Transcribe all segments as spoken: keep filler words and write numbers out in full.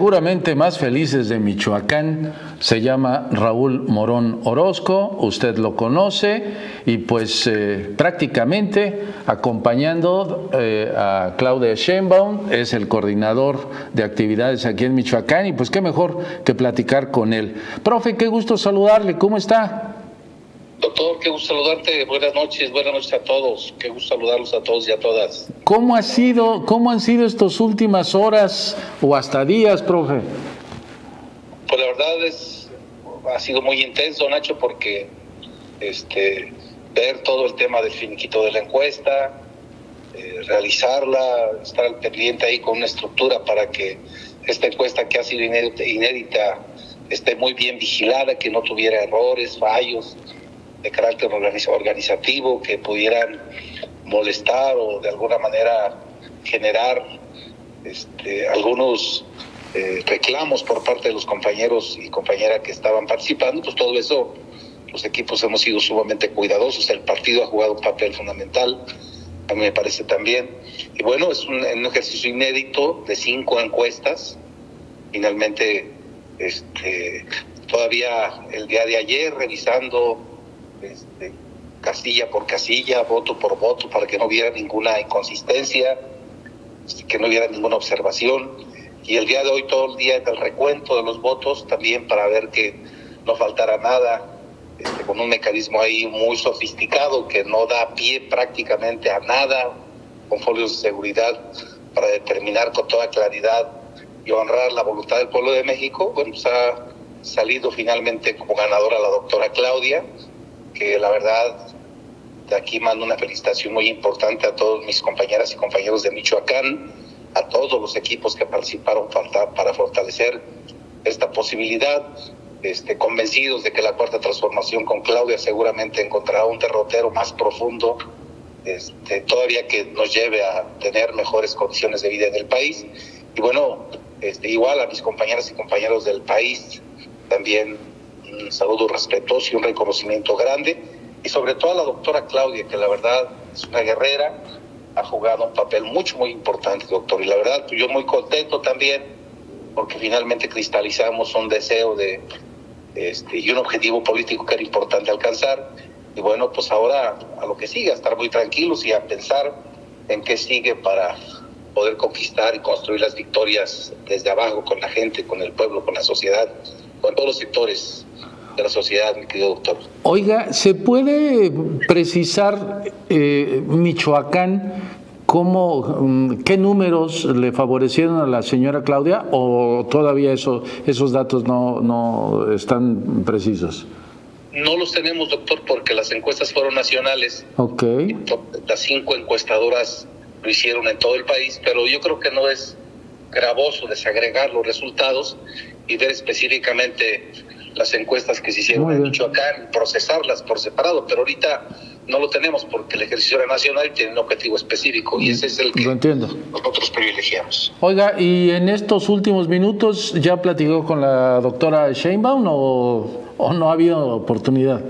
Seguramente más felices de Michoacán, se llama Raúl Morón Orozco, usted lo conoce, y pues eh, prácticamente acompañando eh, a Claudia Sheinbaum, es el coordinador de actividades aquí en Michoacán, y pues qué mejor que platicar con él. Profe, qué gusto saludarle, ¿cómo está? Doctor, qué gusto saludarte, buenas noches, buenas noches a todos, qué gusto saludarlos a todos y a todas. ¿Cómo ha sido, cómo han sido estas últimas horas o hasta días, profe? Pues la verdad es, ha sido muy intenso, Nacho, porque este, ver todo el tema del finiquito de la encuesta, eh, realizarla, estar al pendiente ahí con una estructura para que esta encuesta que ha sido inédita, inédita esté muy bien vigilada, que no tuviera errores, fallos de carácter organizativo que pudieran molestar o de alguna manera generar este, algunos eh, reclamos por parte de los compañeros y compañeras que estaban participando. Pues todo eso, los equipos hemos sido sumamente cuidadosos, el partido ha jugado un papel fundamental, a mí me parece también, y bueno, es un, un ejercicio inédito de cinco encuestas. Finalmente, este, todavía el día de ayer, revisando Este, casilla por casilla, voto por voto, para que no hubiera ninguna inconsistencia, que no hubiera ninguna observación, y el día de hoy todo el día del recuento de los votos también para ver que no faltara nada, este, con un mecanismo ahí muy sofisticado que no da pie prácticamente a nada, con folios de seguridad para determinar con toda claridad y honrar la voluntad del pueblo de México. Bueno, pues ha salido finalmente como ganadora la doctora Claudia, que la verdad de aquí mando una felicitación muy importante a todos mis compañeras y compañeros de Michoacán, a todos los equipos que participaron para fortalecer esta posibilidad, este, convencidos de que la cuarta transformación con Claudia seguramente encontrará un derrotero más profundo, este, todavía que nos lleve a tener mejores condiciones de vida en el país. Y bueno, este, igual a mis compañeras y compañeros del país también un saludo respetuoso y un reconocimiento grande, y sobre todo a la doctora Claudia, que la verdad es una guerrera, ha jugado un papel mucho, muy importante, doctor, y la verdad yo muy contento también, porque finalmente cristalizamos un deseo de este, y un objetivo político que era importante alcanzar, y bueno, pues ahora a lo que sigue, a estar muy tranquilos y a pensar en qué sigue para poder conquistar y construir las victorias desde abajo, con la gente, con el pueblo, con la sociedad, con todos los sectores de la sociedad, mi querido doctor. Oiga, ¿se puede precisar eh, Michoacán cómo, qué números le favorecieron a la señora Claudia, o todavía eso, esos datos no, no están precisos? No los tenemos, doctor, porque las encuestas fueron nacionales. Okay. Las cinco encuestadoras lo hicieron en todo el país, pero yo creo que no es gravoso desagregar los resultados y ver específicamente las encuestas que se hicieron en Michoacán, procesarlas por separado, pero ahorita no lo tenemos porque el ejercicio era nacional y tiene un objetivo específico, y ese es el que lo entiendo. Nosotros privilegiamos. Oiga, ¿y en estos últimos minutos ya platicó con la doctora Sheinbaum o, o no ha habido oportunidad?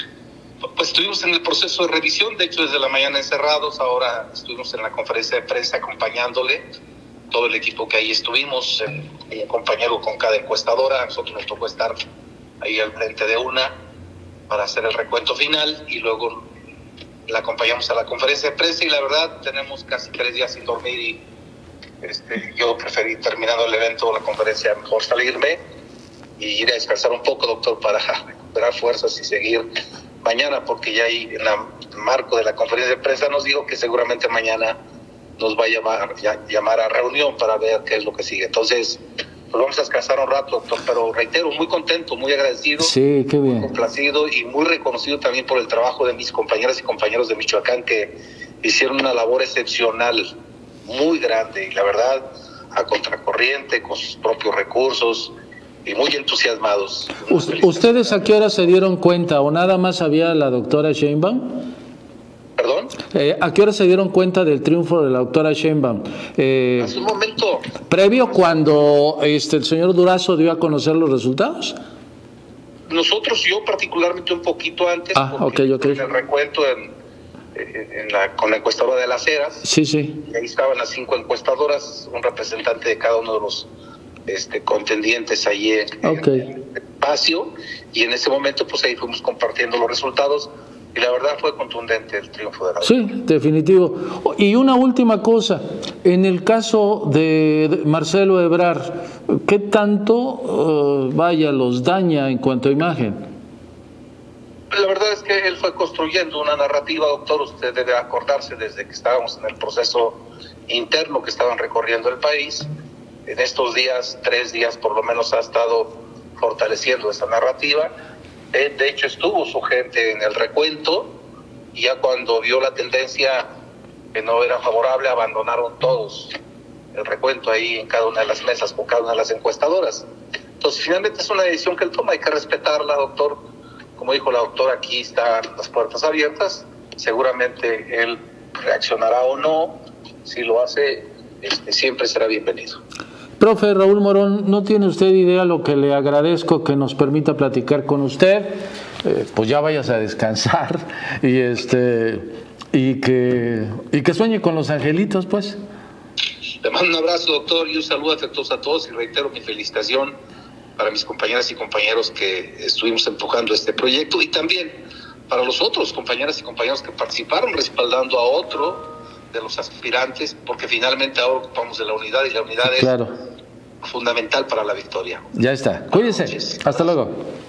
Pues estuvimos en el proceso de revisión, de hecho desde la mañana encerrados, ahora estuvimos en la conferencia de prensa acompañándole, todo el equipo que ahí estuvimos, el, el compañero con cada encuestadora. A nosotros nos tocó estar ahí al frente de una para hacer el recuento final, y luego la acompañamos a la conferencia de prensa, y la verdad tenemos casi tres días sin dormir, y este, yo preferí, terminando el evento o la conferencia, mejor salirme y ir a descansar un poco, doctor, para recuperar fuerzas y seguir mañana, porque ya ahí en el marco de la conferencia de prensa nos dijo que seguramente mañana nos va a llamar, ya, llamar a reunión para ver qué es lo que sigue. Entonces, pues vamos a descansar un rato, doctor, pero reitero, muy contento, muy agradecido, sí, qué bien, muy complacido y muy reconocido también por el trabajo de mis compañeras y compañeros de Michoacán, que hicieron una labor excepcional, muy grande, y la verdad, a contracorriente, con sus propios recursos, y muy entusiasmados. ¿Ustedes a qué hora se dieron cuenta, o nada más sabía la doctora Sheinbaum? ¿Perdón? Eh, ¿A qué hora se dieron cuenta del triunfo de la doctora Sheinbaum? Eh, Hace un momento. ¿Previo cuando este, el señor Durazo dio a conocer los resultados? Nosotros, yo particularmente un poquito antes, ah, okay, okay. en el recuento en, en la, con la encuestadora de Las Heras, sí, sí. y ahí estaban las cinco encuestadoras, un representante de cada uno de los este, contendientes allí en, okay. en el espacio, y en ese momento pues ahí fuimos compartiendo los resultados, y la verdad fue contundente el triunfo de Raúl. Sí, definitivo. Y una última cosa, en el caso de Marcelo Ebrard, ¿qué tanto, uh, vaya, los daña en cuanto a imagen? La verdad es que él fue construyendo una narrativa, doctor, usted debe acordarse desde que estábamos en el proceso interno que estaban recorriendo el país. En estos días, tres días por lo menos, ha estado fortaleciendo esa narrativa. Eh, de hecho, estuvo su gente en el recuento, y ya cuando vio la tendencia que no era favorable, abandonaron todos el recuento ahí en cada una de las mesas con cada una de las encuestadoras. Entonces, finalmente es una decisión que él toma, hay que respetarla, doctor. Como dijo la doctora, aquí están las puertas abiertas. Seguramente él reaccionará o no. Si lo hace, este, siempre será bienvenido. Profe Raúl Morón, no tiene usted idea lo que le agradezco que nos permita platicar con usted. Eh, pues ya vayas a descansar y este y que y que sueñe con los angelitos, pues. Le mando un abrazo, doctor, y un saludo afectuoso a todos, y reitero mi felicitación para mis compañeras y compañeros que estuvimos empujando este proyecto, y también para los otros compañeras y compañeros que participaron respaldando a otro de los aspirantes, porque finalmente ahora ocupamos de la unidad, y la unidad claro. es fundamental para la victoria. Ya está. Cuídense. Hasta luego.